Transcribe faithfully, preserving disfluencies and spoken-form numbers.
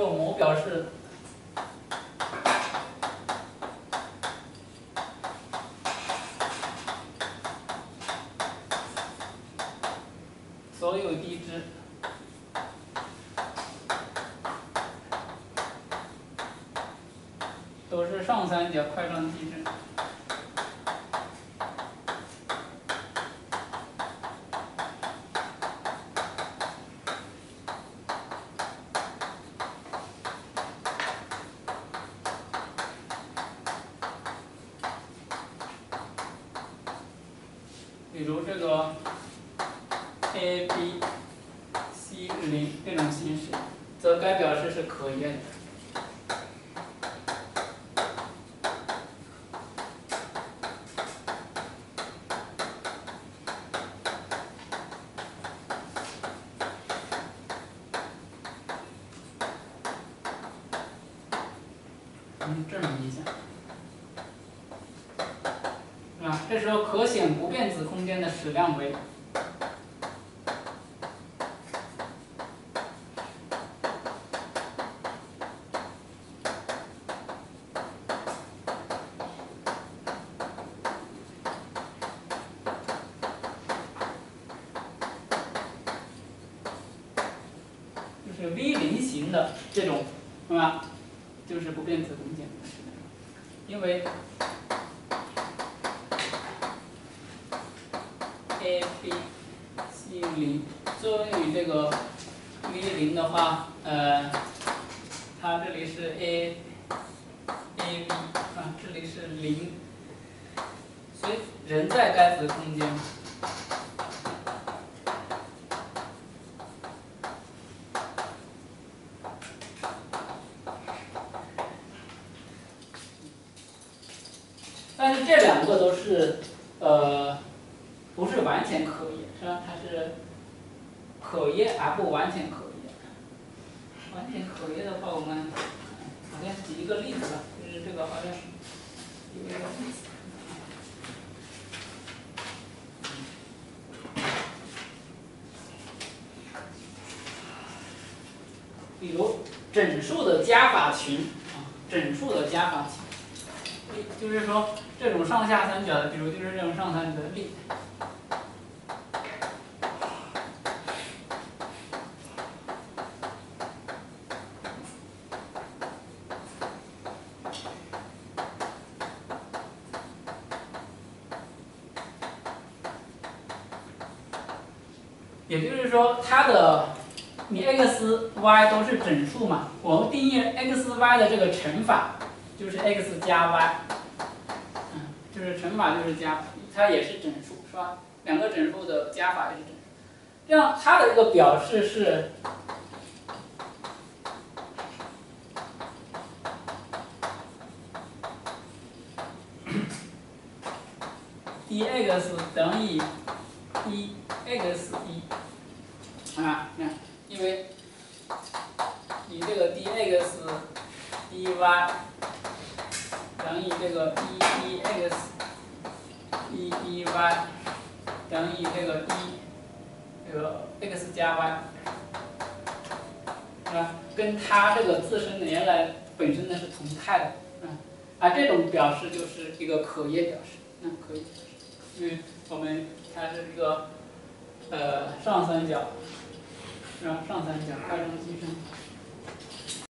说某表示所有地支都是上三角块状地支。比如这个 A B C 零这种形式，则该表示是可约的。我们证明一下。啊，这时候可显不变子空间的矢量为就是 V 零型的这种，是吧？就是不变子空间，因为 A B C 零作用于这个 V 零的话，呃，它这里是 A A B 啊，这里是零，所以仍在该子空间。但是这两个都是呃。不是完全可约，是吧？它是可约而不完全可约。完全可约的话，我们好像举一个例子吧，就是这个好像有一个例子。比如整数的加法群啊，整数的加法群，就是说这种上下三角的，比如就是这种上三角的例。也就是说，它的你 x、y 都是整数嘛，我们定义 x、y 的这个乘法就是 x 加 y， 嗯，就是乘法就是加，它也是整数，是吧？两个整数的加法也是整数，这样它的一个表示是dx 等于一 x 一。啊，看，因为你这个 dx dy 等于这个一 dx 一 dy 等于这个一这个 x 加 y， 是吧？跟它这个自身的原来本身的是同态的，嗯，啊，这种表示就是一个可约表示，嗯，可以表示，因为我们它是一个呃上三角。是吧？上三角块状积分。